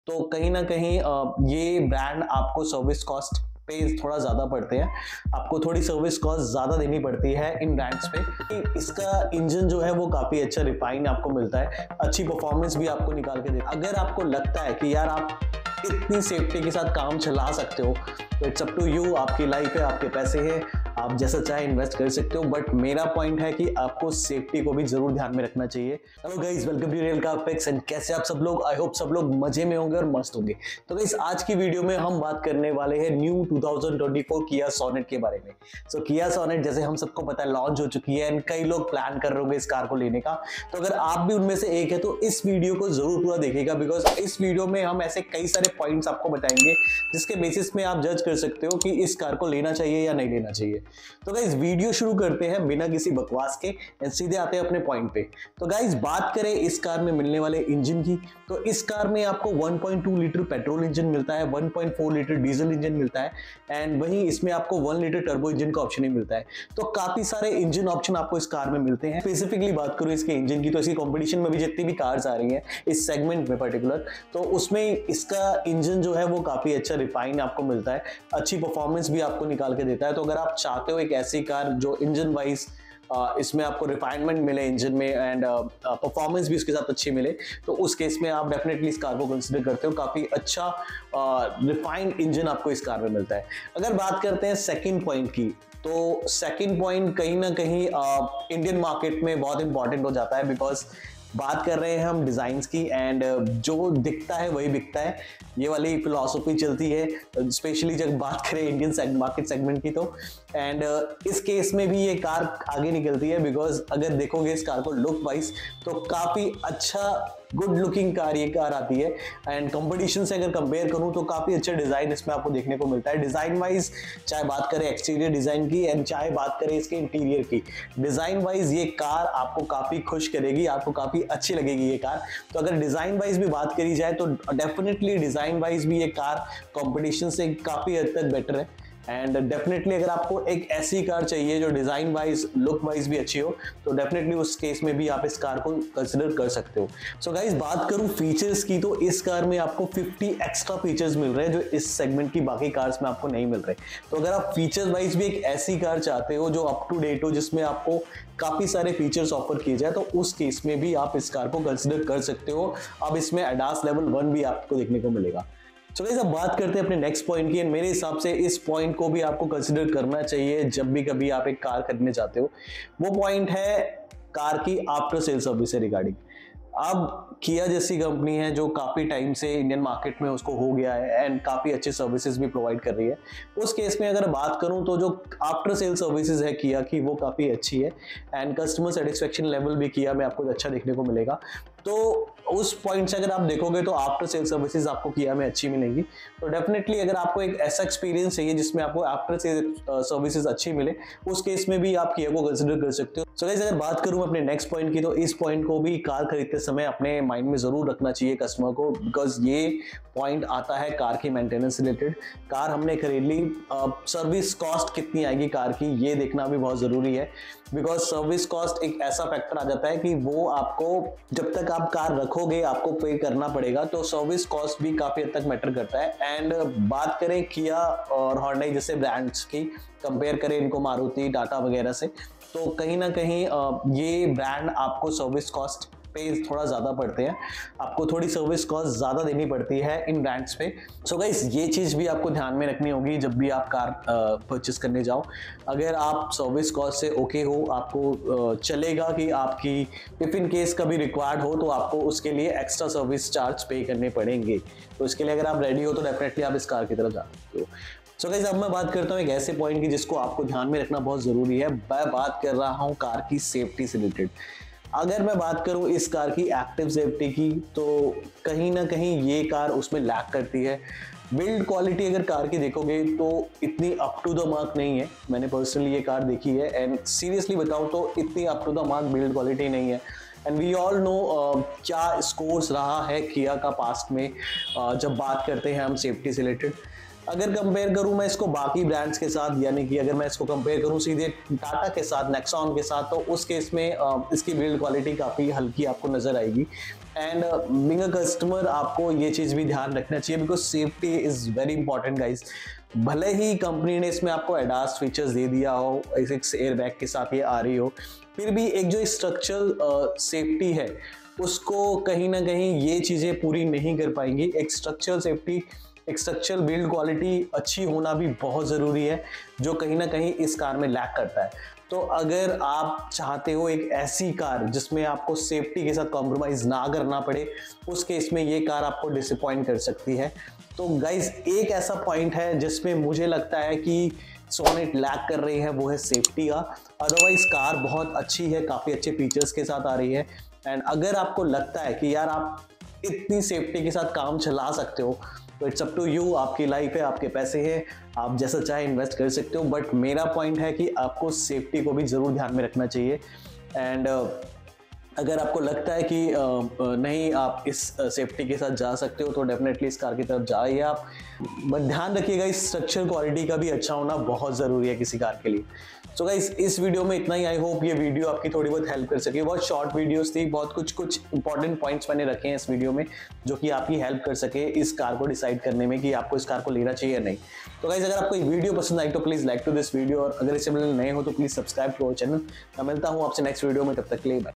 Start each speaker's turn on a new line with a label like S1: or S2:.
S1: तो कहीं ना कहीं ये ब्रांड आपको सर्विस कॉस्ट पे थोड़ा ज़्यादा पड़ते हैं। आपको थोड़ी सर्विस कॉस्ट ज़्यादा देनी पड़ती है इन ब्रांड्स पे। इसका इंजन जो है वो काफ़ी अच्छा रिफाइन आपको मिलता है, अच्छी परफॉर्मेंस भी आपको निकाल के देता है। अगर आपको लगता है कि यार आप इतनी सेफ्टी के साथ काम चला सकते हो तो इट्स अप टू यू, आपकी लाइफ है, आपके पैसे हैं, आप जैसा चाहे इन्वेस्ट कर सकते हो। बट मेरा पॉइंट है कि आपको सेफ्टी को भी जरूर ध्यान में रखना चाहिए। Hello guys, welcome to real car facts and कैसे आप सब लोग, आई होप सब लोग मजे में होंगे और मस्त होंगे। तो गाइस आज की वीडियो में हम बात करने वाले हैं न्यू 2024 किया सोनेट के बारे में। सो किया सोनेट जैसे हम सबको पता है लॉन्च हो चुकी है एंड कई लोग प्लान कर रहे होंगे इस कार को लेने का। तो अगर आप भी उनमें से एक है तो इस वीडियो को जरूर पूरा देखिएगा, बिकॉज इस वीडियो में हम ऐसे कई सारे पॉइंट्स आपको बताएंगे जिसके बेसिस में आप जज कर सकते हो कि इस कार को लेना चाहिए या नहीं लेना चाहिए। तो गाइस वीडियो शुरू करते हैं बिना किसी बकवास के एंड सीधे आते हैं अपने पॉइंट पे। तो गाइस बात करें इस कार में मिलने वाले इंजन की, तो इस कार में आपको 1.2 लीटर पेट्रोल इंजन मिलता है, 1.4 लीटर डीजल इंजन मिलता है एंड वहीं इसमें आपको 1 लीटर टर्बो इंजन का ऑप्शन ही मिलता है। तो काफी सारे इंजन ऑप्शन आपको इस कार में मिलते हैं। स्पेसिफिकली बात करूं इसके इंजन की, तो इसकी कॉम्पिटिशन में भी जितनी भी कार्स आ रही है इस सेगमेंट में पर्टिकुलर, तो उसमें इसका इंजन जो है वो काफी अच्छा रिफाइन आपको मिलता है, अच्छी परफॉर्मेंस भी आपको निकाल के देता है। तो अगर आप चाहते हो एक ऐसी कार जो इंजन वाइज इसमें आपको रिफाइनमेंट मिले इंजन में एंड परफॉर्मेंस भी उसके साथ अच्छी मिले, तो उस केस में आप डेफिनेटली इस कार को कंसिडर करते हो। काफ़ी अच्छा रिफाइंड इंजन आपको इस कार में मिलता है। अगर बात करते हैं सेकंड पॉइंट की, तो सेकंड पॉइंट कहीं ना कहीं इंडियन मार्केट में बहुत इंपॉर्टेंट हो जाता है, बिकॉज बात कर रहे हैं हम डिज़ाइंस की एंड जो दिखता है वही बिकता है, ये वाली फिलॉसफी चलती है स्पेशली जब बात करें इंडियन मार्केट सेगमेंट की। तो एंड इस केस में भी ये कार आगे निकलती है, बिकॉज अगर देखोगे इस कार को लुक वाइज तो काफ़ी अच्छा गुड लुकिंग कार ये कार आती है एंड कंपटीशन से अगर कंपेयर करूं तो काफ़ी अच्छा डिज़ाइन इसमें आपको देखने को मिलता है। डिज़ाइन वाइज चाहे बात करें एक्सटीरियर डिज़ाइन की एंड चाहे बात करें इसके इंटीरियर की, डिज़ाइन वाइज ये कार आपको काफ़ी खुश करेगी, आपको काफ़ी अच्छी लगेगी ये कार। तो अगर डिज़ाइन वाइज भी बात करी जाए तो डेफिनेटली डिज़ाइन वाइज भी ये कार कंपटीशन से काफ़ी हद तक बेटर है एंड डेफिनेटली अगर आपको एक ऐसी कार चाहिए जो डिज़ाइन वाइज लुक वाइज भी अच्छी हो तो डेफिनेटली उस केस में भी आप इस कार को कंसिडर कर सकते हो। सो गाइज बात करूं फीचर्स की, तो इस कार में आपको 50 एक्स्ट्रा फीचर्स मिल रहे हैं जो इस सेगमेंट की बाकी कार्स में आपको नहीं मिल रहे। तो अगर आप फीचर्स वाइज भी एक ऐसी कार चाहते हो जो अप टू डेट हो, जिसमें आपको काफ़ी सारे फीचर्स ऑफर किए जाए, तो उस केस में भी आप इस कार को कंसिडर कर सकते हो। अब इसमें ADAS लेवल 1 भी आपको देखने को मिलेगा। तो गाइस अब बात करते हैं अपने नेक्स्ट पॉइंट की। मेरे हिसाब से इस पॉइंट को भी आपको कंसिडर करना चाहिए जब भी कभी आप एक कार खरीदने चाहते हो। वो पॉइंट है कार की आफ्टर सेल सर्विस से रिगार्डिंग। अब किया जैसी कंपनी है जो काफ़ी टाइम से इंडियन मार्केट में उसको हो गया है एंड काफ़ी अच्छे सर्विसेज भी प्रोवाइड कर रही है। उस केस में अगर बात करूं तो जो आफ्टर सेल सर्विसेज है किया की वो काफ़ी अच्छी है एंड कस्टमर सेटिस्फेक्शन लेवल भी किया में आपको अच्छा देखने को मिलेगा। तो उस पॉइंट से अगर आप देखोगे तो आफ्टर सेल सर्विसेज आपको किया में अच्छी मिलेगी। तो डेफिनेटली अगर आपको एक ऐसा एक्सपीरियंस चाहिए जिसमें आपको आफ्टर सेल सर्विसेज अच्छी मिले, उस केस में भी आप किया को कंसिडर कर सकते हो। सो गाइस अगर बात करूं अपने नेक्स्ट पॉइंट की, तो इस पॉइंट को भी कार खरीदते समय अपने माइंड में जरूर रखना चाहिए कस्टमर को, बिकॉज ये पॉइंट आता है कार की मेंटेनेंस रिलेटेड। कार हमने खरीद ली, सर्विस कॉस्ट कितनी आएगी कार की ये देखना भी बहुत ज़रूरी है, बिकॉज सर्विस कॉस्ट एक ऐसा फैक्टर आ जाता है कि वो आपको जब तक आप कार रखोगे आपको पे करना पड़ेगा। तो सर्विस कॉस्ट भी काफ़ी हद तक मैटर करता है। एंड बात करें किया और होंडा जैसे ब्रांड्स की, कंपेयर करें इनको मारुति टाटा वगैरह से, तो कहीं ना कहीं ये ब्रांड आपको सर्विस कॉस्ट पे थोड़ा ज़्यादा पड़ते हैं, आपको थोड़ी सर्विस कॉस्ट ज़्यादा देनी पड़ती है इन ब्रांड्स पे। सो गाइस ये चीज़ भी आपको ध्यान में रखनी होगी जब भी आप कार परचेस करने जाओ। अगर आप सर्विस कॉस्ट से ओके हो, आपको चलेगा कि आपकी इफ़ इन केस कभी रिक्वायर्ड हो तो आपको उसके लिए एक्स्ट्रा सर्विस चार्ज पे करने पड़ेंगे। तो इसके लिए अगर आप रेडी हो तो डेफिनेटली आप इस कार की तरफ जा सकते हो। सो गाइस अब मैं बात करता हूँ एक ऐसे पॉइंट की जिसको आपको ध्यान में रखना बहुत ज़रूरी है। मैं बात कर रहा हूँ कार की सेफ्टी से रिलेटेड। अगर मैं बात करूं इस कार की एक्टिव सेफ्टी की, तो कहीं ना कहीं ये कार उसमें लैक करती है। बिल्ड क्वालिटी अगर कार की देखोगे तो इतनी अप टू द मार्क नहीं है। मैंने पर्सनली ये कार देखी है एंड सीरियसली बताऊं तो इतनी up to the mark build quality नहीं है। एंड वी ऑल नो क्या स्कोर्स रहा है किया का पास्ट में जब बात करते हैं हम सेफ्टी से रिलेटेड। अगर कंपेयर करूं मैं इसको बाकी ब्रांड्स के साथ, यानी कि अगर मैं इसको कंपेयर करूं सीधे टाटा के साथ, नेक्सॉन के साथ, तो उस केस में इसकी बिल्ड क्वालिटी काफ़ी हल्की आपको नज़र आएगी। एंड बीइंग अ कस्टमर आपको ये चीज़ भी ध्यान रखना चाहिए, because safety is very important guys. भले ही कंपनी ने इसमें आपको एडास फीचर्स दे दिया हो, एक एयर बैग के साथ ये आ रही हो, फिर भी एक जो स्ट्रक्चरल सेफ्टी है उसको कहीं ना कहीं ये चीज़ें पूरी नहीं कर पाएंगी। एक स्ट्रक्चरल सेफ्टी, एक स्ट्रक्चरल बिल्ड क्वालिटी अच्छी होना भी बहुत ज़रूरी है, जो कहीं ना कहीं इस कार में लैक करता है। तो अगर आप चाहते हो एक ऐसी कार जिसमें आपको सेफ्टी के साथ कॉम्प्रोमाइज़ ना करना पड़े, उस केस में ये कार आपको डिसअपॉइंट कर सकती है। तो गाइज एक ऐसा पॉइंट है जिसमें मुझे लगता है कि सोनेट लैक कर रही है, वो है सेफ्टी का। अदरवाइज कार बहुत अच्छी है, काफ़ी अच्छे फीचर्स के साथ आ रही है। एंड अगर आपको लगता है कि यार आप इतनी सेफ्टी के साथ काम चला सकते हो, तो इट्स अप टू यू, आपकी लाइफ है, आपके पैसे हैं, आप जैसा चाहे इन्वेस्ट कर सकते हो। बट मेरा पॉइंट है कि आपको सेफ्टी को भी ज़रूर ध्यान में रखना चाहिए। एंड अगर आपको लगता है कि नहीं आप इस सेफ्टी के साथ जा सकते हो, तो डेफिनेटली इस कार की तरफ जाइए आप। बट ध्यान रखिएगा, इस स्ट्रक्चर क्वालिटी का भी अच्छा होना बहुत ज़रूरी है किसी कार के लिए। सो गाइस इस वीडियो में इतना ही। आई होप ये वीडियो आपकी थोड़ी बहुत हेल्प कर सके। बहुत शॉर्ट वीडियोस थी, बहुत कुछ इंपॉर्टेंट पॉइंट्स मैंने रखे हैं इस वीडियो में, जो कि आपकी हेल्प कर सके इस कार को डिसाइड करने में कि आपको इस कार को लेना चाहिए या नहीं। तो गाइस अगर आपको ये वीडियो पसंद आई तो please like to this video, और अगर इस चैनल नए हो तो please subscribe to our channel. मैं मिलता हूँ आपसे नेक्स्ट वीडियो में, तब तक के लिए बाय।